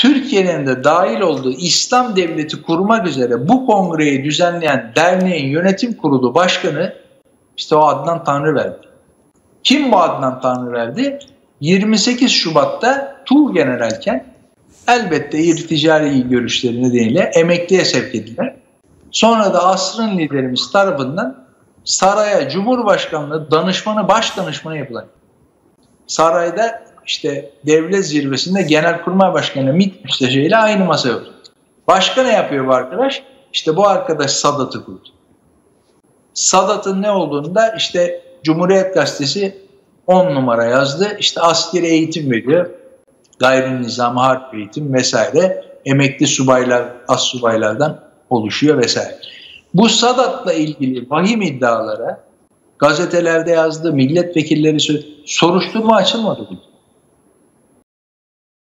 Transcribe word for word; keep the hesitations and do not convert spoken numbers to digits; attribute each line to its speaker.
Speaker 1: Türkiye'nin de dahil olduğu İslam Devleti kurmak üzere bu kongreyi düzenleyen derneğin yönetim kurulu başkanı işte o Adnan Tanrıverdi. Kim bu Adnan Tanrıverdi? yirmi sekiz Şubat'ta Tuğgeneralken elbette irticai görüşleri nedeniyle emekliye sevk ediler. Sonra da asrın liderimiz tarafından saraya Cumhurbaşkanlığı danışmanı, baş danışmanı yapılan. Sarayda işte devlet zirvesinde Genelkurmay Başkanı MİT Müsteşarı ile aynı masaya oturdu. Başka ne yapıyor bu arkadaş? İşte bu arkadaş Sadat'ı kurdu. Sadat'ın ne olduğunu da işte Cumhuriyet Gazetesi on numara yazdı. İşte askeri eğitim veriyor. Gayri nizami harp eğitim vesaire. Emekli subaylar, astsubaylardan oluşuyor vesaire. Bu Sadat'la ilgili vahim iddialara gazetelerde yazdı, milletvekilleri söyledi. Soruşturma açılmadı.